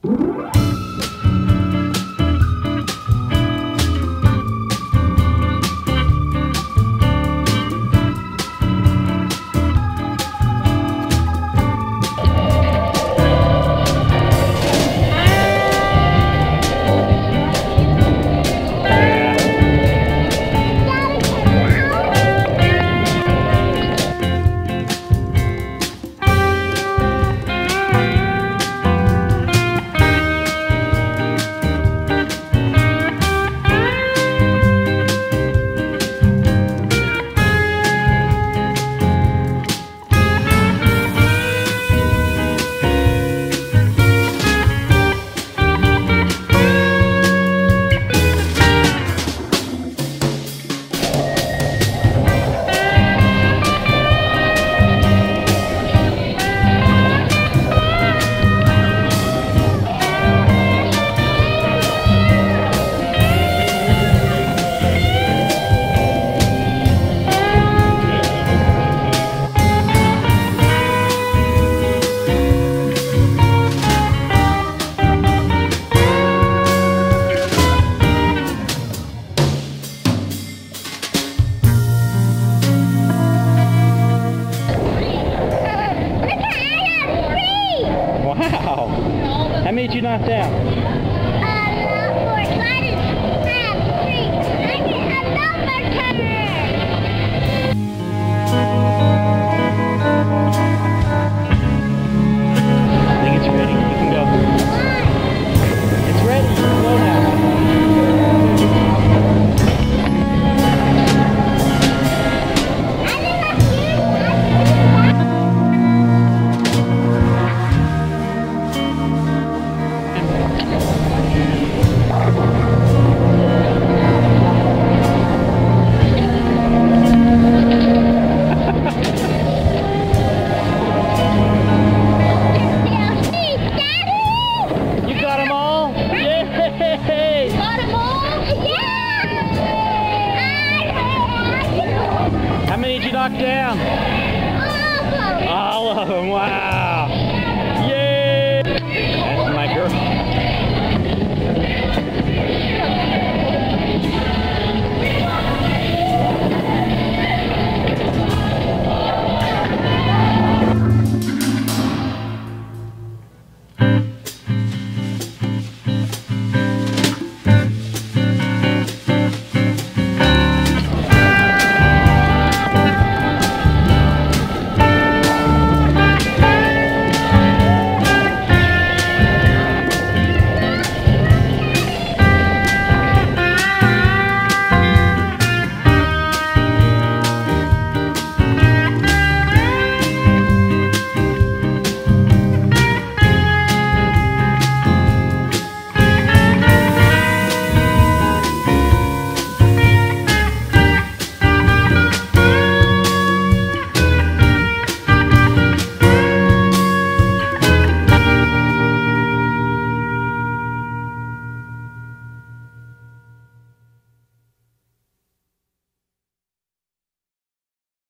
How many did you knock down? 4. Try to have 3. I get another turn. I think it's ready. You can go. It's ready. You can go now. How many did you knock down? All of them. All of them, wow.